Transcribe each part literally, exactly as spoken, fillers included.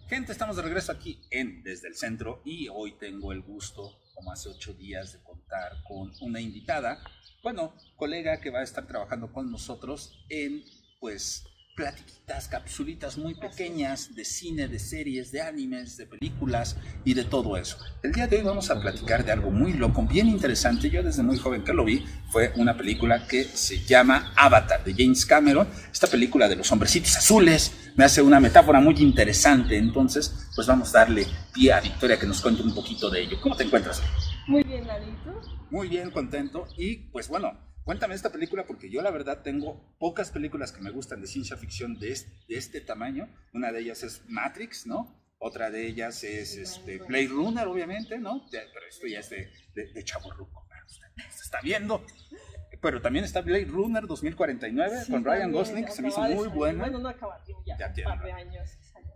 Gente, estamos de regreso aquí en Desde el Centro y hoy tengo el gusto, como hace ocho días, de contar con una invitada, bueno, colega que va a estar trabajando con nosotros en, pues, platiquitas, capsulitas muy pequeñas de cine, de series, de animes, de películas y de todo eso. El día de hoy vamos a platicar de algo muy loco, bien interesante. Yo desde muy joven que lo vi, fue una película que se llama Avatar, de James Cameron. Esta película de los hombrecitos azules me hace una metáfora muy interesante. Entonces, pues vamos a darle pie a Victoria que nos cuente un poquito de ello. ¿Cómo te encuentras? Muy bien, Lalito. Muy bien, contento. Y pues bueno, cuéntame esta película porque yo la verdad tengo pocas películas que me gustan de ciencia ficción de este, de este tamaño. Una de ellas es Matrix, ¿no? Otra de ellas es este, Blade Runner, obviamente, ¿no? Pero esto ya es de, de, de chavorruco, usted se está viendo. Pero también está Blade Runner dos mil cuarenta y nueve, sí, con Ryan Gosling, que se me hizo muy buena. Bueno, no acaba, ya, ya tiene un par de años.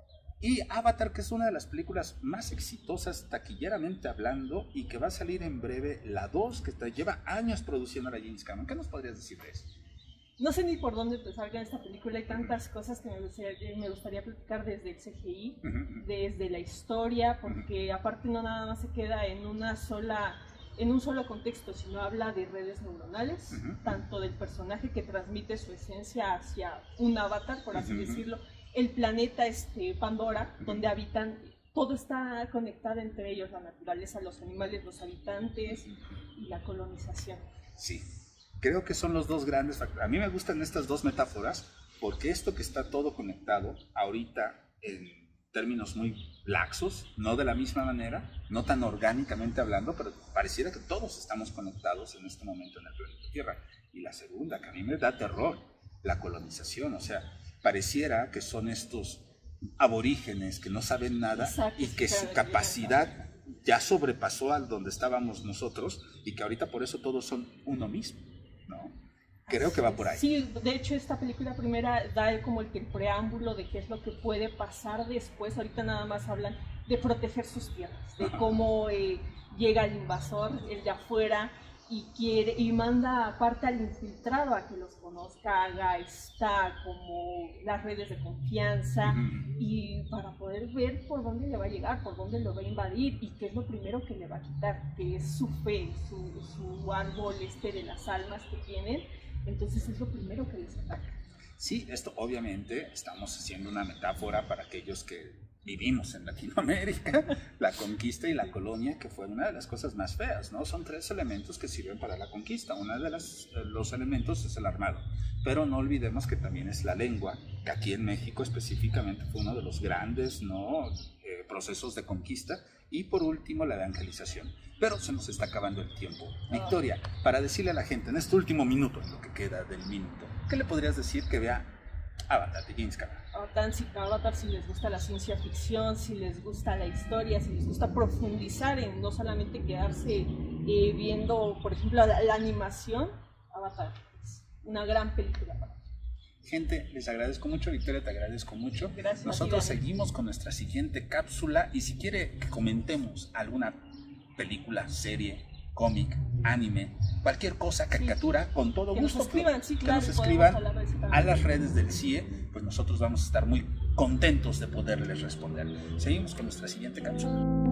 Y Avatar, que es una de las películas más exitosas taquilleramente hablando y que va a salir en breve la dos, que está, lleva años produciendo la James Cameron. ¿Qué nos podrías decir de eso? No sé ni por dónde empezar con esta película. Hay tantas cosas que me gustaría, me gustaría platicar desde el C G I, uh-huh. desde la historia, porque uh-huh. aparte no nada más se queda en una sola... en un solo contexto, sino habla de redes neuronales, uh-huh. tanto del personaje que transmite su esencia hacia un avatar, por así uh-huh. decirlo, el planeta este, Pandora, uh-huh. donde habitan, todo está conectado entre ellos, la naturaleza, los animales, los habitantes uh-huh. y la colonización. Sí, creo que son los dos grandes factores. A mí me gustan estas dos metáforas, porque esto que está todo conectado, ahorita en términos muy laxos, no de la misma manera, no tan orgánicamente hablando, pero pareciera que todos estamos conectados en este momento en el planeta Tierra. Y la segunda, que a mí me da terror, la colonización, o sea, pareciera que son estos aborígenes que no saben nada. Exacto, y que su capacidad ya sobrepasó a donde estábamos nosotros y que ahorita por eso todos son uno mismo, ¿no? Creo que va por ahí. Sí, de hecho esta película primera da como el preámbulo de qué es lo que puede pasar después. Ahorita nada más hablan de proteger sus tierras, de cómo eh, llega el invasor, el de afuera, y quiere y manda aparte al infiltrado a que los conozca, haga esta como las redes de confianza uh-huh. y para poder ver por dónde le va a llegar, por dónde lo va a invadir y qué es lo primero que le va a quitar, que es su fe, su, su árbol este de las almas que tienen. Entonces es lo primero que les ataca. Sí, esto obviamente estamos haciendo una metáfora para aquellos que vivimos en Latinoamérica, la conquista y la colonia, que fue una de las cosas más feas, ¿no? Son tres elementos que sirven para la conquista. Uno de las, los elementos es el armado, pero no olvidemos que también es la lengua, que aquí en México específicamente fue uno de los grandes, ¿no? eh, procesos de conquista. Y por último, la evangelización. Pero se nos está acabando el tiempo. Victoria, para decirle a la gente, en este último minuto, en lo que queda del minuto, ¿qué le podrías decir que vea Avatar de James Cameron? Avatar, si, Avatar, si les gusta la ciencia ficción, si les gusta la historia, si les gusta profundizar en no solamente quedarse eh, viendo, por ejemplo, la, la animación, Avatar es una gran película para mí. Gente, les agradezco mucho, Victoria, te agradezco mucho. Gracias. Nosotros seguimos con nuestra siguiente cápsula y si quiere que comentemos alguna película, serie, cómic, anime, cualquier cosa, caricatura, sí. con todo que gusto. Nos escriban, sí, que claro, nos escriban a las redes del C I E, pues nosotros vamos a estar muy contentos de poderles responder. Seguimos con nuestra siguiente cápsula.